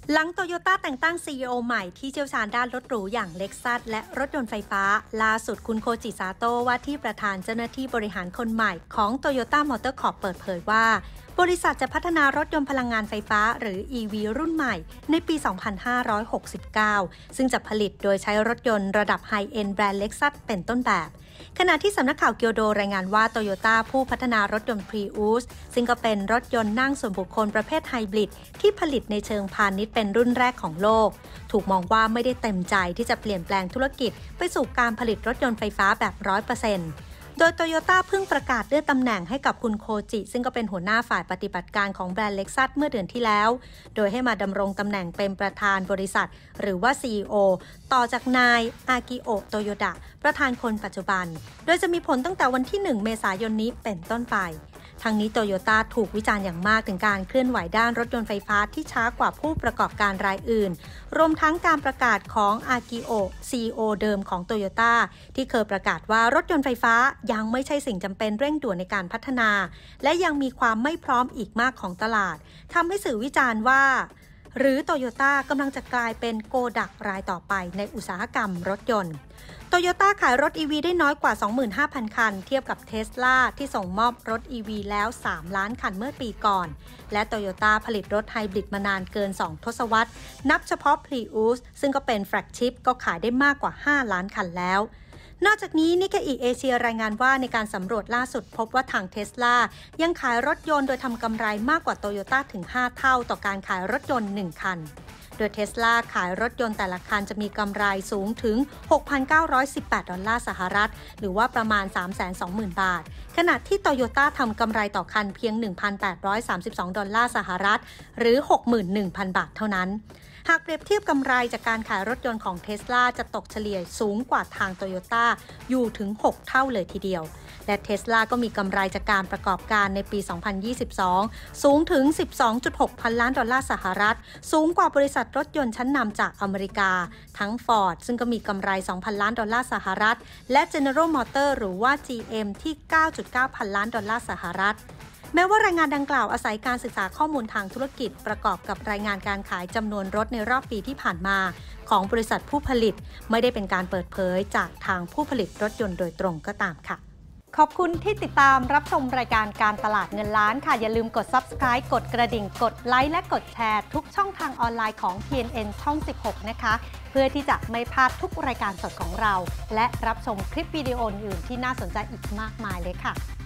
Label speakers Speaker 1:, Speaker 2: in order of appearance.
Speaker 1: หลังโตโยต้าแต่งตั้ง CEO ใหม่ที่เชี่ยวชาญด้านรถหรูอย่างเล็กซัสและรถยนต์ไฟฟ้าล่าสุดคุณโคจิซาโตะว่าที่ประธานเจ้าหน้าที่บริหารคนใหม่ของ Toyota Motor Corp เปิดเผยว่าบริษัทจะพัฒนารถยนต์พลังงานไฟฟ้าหรือ EV รุ่นใหม่ในปี 2569 ซึ่งจะผลิตโดยใช้รถยนต์ระดับไฮเอนด์แบรนด์เล็กซัสเป็นต้นแบบขณะที่สำนักข่าวเกียวโดรายงานว่าโตโยต้าผู้พัฒนารถยนต์ Prius ซึ่งก็เป็นรถยนต์นั่งส่วนบุคคลประเภทไฮบริดที่ผลิตในเชิงพาณิชย์เป็นรุ่นแรกของโลกถูกมองว่าไม่ได้เต็มใจที่จะเปลี่ยนแปลงธุรกิจไปสู่การผลิตรถยนต์ไฟฟ้าแบบ 100%โดยโตโยต้าเพิ่งประกาศเลื่อนตำแหน่งให้กับคุณโคจิซึ่งก็เป็นหัวหน้าฝ่ายปฏิบัติการของแบรนด์เล็กซัสเมื่อเดือนที่แล้วโดยให้มาดำรงตำแหน่งเป็นประธานบริษัทหรือว่า CEO ต่อจากนายอากิโอะโตโยดะประธานคนปัจจุบันโดยจะมีผลตั้งแต่วันที่ 1 เมษายนนี้เป็นต้นไปทั้งนี้โตโยต้าถูกวิจารณ์อย่างมากถึงการเคลื่อนไหวด้านรถยนต์ไฟฟ้าที่ช้ากว่าผู้ประกอบการรายอื่นรวมทั้งการประกาศของอากิโอะ CEO เดิมของโตโยต้าที่เคยประกาศว่ารถยนต์ไฟฟ้ายังไม่ใช่สิ่งจำเป็นเร่งด่วนในการพัฒนาและยังมีความไม่พร้อมอีกมากของตลาดทำให้สื่อวิจารณ์ว่าหรือโตโยต้ากำลังจะกลายเป็นโกดักรายต่อไปในอุตสาหกรรมรถยนต์โตโยต้าขายรถ EV ได้น้อยกว่า 25,000 คันเทียบกับ Tesla ที่ส่งมอบรถ EV แล้ว 3 ล้านคันเมื่อปีก่อนและโตโยต้าผลิตรถไฮบริดมานานเกิน 2 ทศวรรษนับเฉพาะ Prius ซึ่งก็เป็นแฟลกชิพก็ขายได้มากกว่า 5 ล้านคันแล้วนอกจากนี้นิเคอิเอเชียรายงานว่าในการสำรวจล่าสุดพบว่าทาง Tesla ยังขายรถยนต์โดยทำกำไรมากกว่าโตโยต้าถึง 5 เท่าต่อการขายรถยนต์ 1 คันโดย Tesla ขายรถยนต์แต่ละคันจะมีกำไรสูงถึง 6,918 ดอลลาร์สหรัฐหรือว่าประมาณ 320,000 บาทขณะที่ Toyota ทำกำไรต่อคันเพียง 1,832 ดอลลาร์สหรัฐหรือ 61,000 บาทเท่านั้นหากเปรียบเทียบกำไรจากการขายรถยนต์ของ Tesla จะตกเฉลี่ยสูงกว่าทาง Toyota อยู่ถึง 6 เท่าเลยทีเดียวและ Tesla ก็มีกำไรจากการประกอบการในปี 2022 สูงถึง 12.6 พันล้านดอลลาร์สหรัฐสูงกว่าบริษัทรถยนต์ชั้นนำจากอเมริกาทั้ง Ford ซึ่งก็มีกำไร 2,000 ล้านดอลลาร์สหรัฐและ General Motors หรือว่า GM ที่ 9.9 พันล้านดอลลาร์สหรัฐแม้ว่ารายงานดังกล่าวอาศัยการศึกษาข้อมูลทางธุรกิจประกอบกับรายงานการขายจำนวนรถในรอบปีที่ผ่านมาของบริษัทผู้ผลิตไม่ได้เป็นการเปิดเผยจากทางผู้ผลิตรถยนต์โดยตรงก็ตามค่ะขอบคุณที่ติดตามรับชมรายการการตลาดเงินล้านค่ะอย่าลืมกด Subscribe กดกระดิ่งกดไลค์และกดแชร์ทุกช่องทางออนไลน์ของ TNN ช่อง 16 นะคะเพื่อที่จะไม่พลาดทุกรายการสดของเราและรับชมคลิปวิดีโออื่นที่น่าสนใจอีกมากมายเลยค่ะ